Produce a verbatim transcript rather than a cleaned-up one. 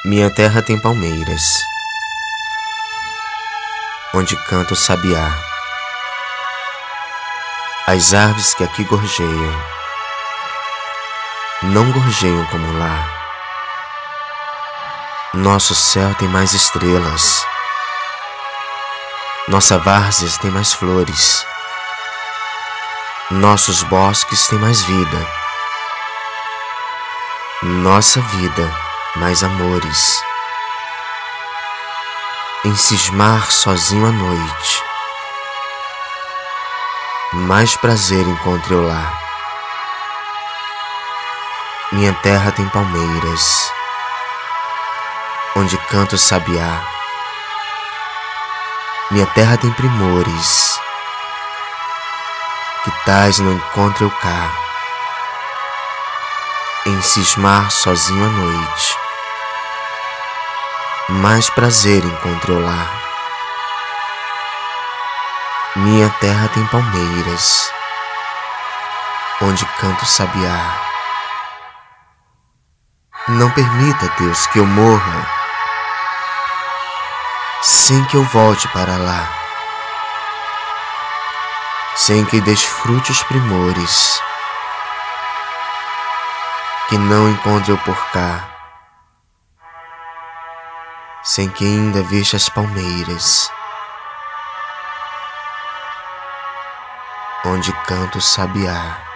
Minha terra tem palmeiras, onde canta o sabiá. As aves que aqui gorjeiam, não gorjeiam como lá. Nosso céu tem mais estrelas, nossa várzea tem mais flores, nossos bosques têm mais vida, nossa vida mais amores. Em cismar sozinho à noite, mais prazer encontro eu lá. Minha terra tem palmeiras, onde canta o sabiá. Minha terra tem primores, que tais não encontro eu cá. Em cismar sozinho à noite, mais prazer encontro eu lá. Minha terra tem palmeiras, onde canta o sabiá. Não permita, Deus, que eu morra sem que eu volte para lá, sem que desfrute os primores que não encontre eu por cá, sem que ainda veja as palmeiras onde canta o sabiá.